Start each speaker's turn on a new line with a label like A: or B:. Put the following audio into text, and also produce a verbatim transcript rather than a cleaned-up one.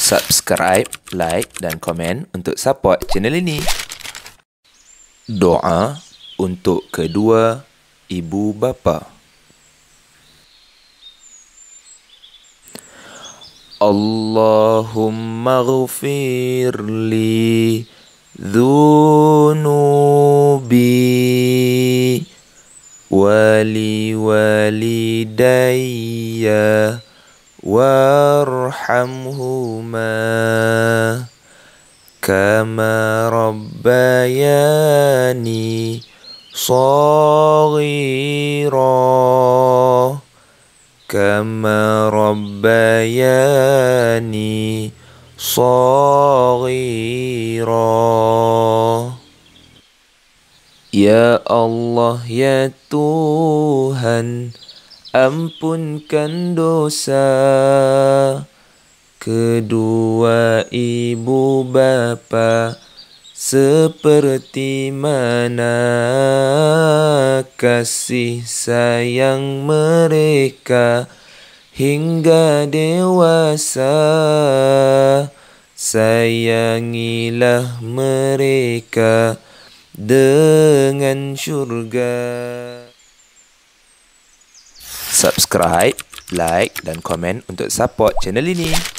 A: Subscribe, like dan komen untuk support channel ini. Doa untuk kedua ibu bapa. Allahumma ghfirli dhunubi wali walidayya warhamhuma kama rabbayani shaghira kama rabbayani shaghira. Ya Allah, ya Tuhan, ampunkan dosa kedua ibu bapa, seperti mana kasih sayang mereka hingga dewasa. Sayangilah mereka dengan syurga. Subscribe, like dan komen untuk support channel ini.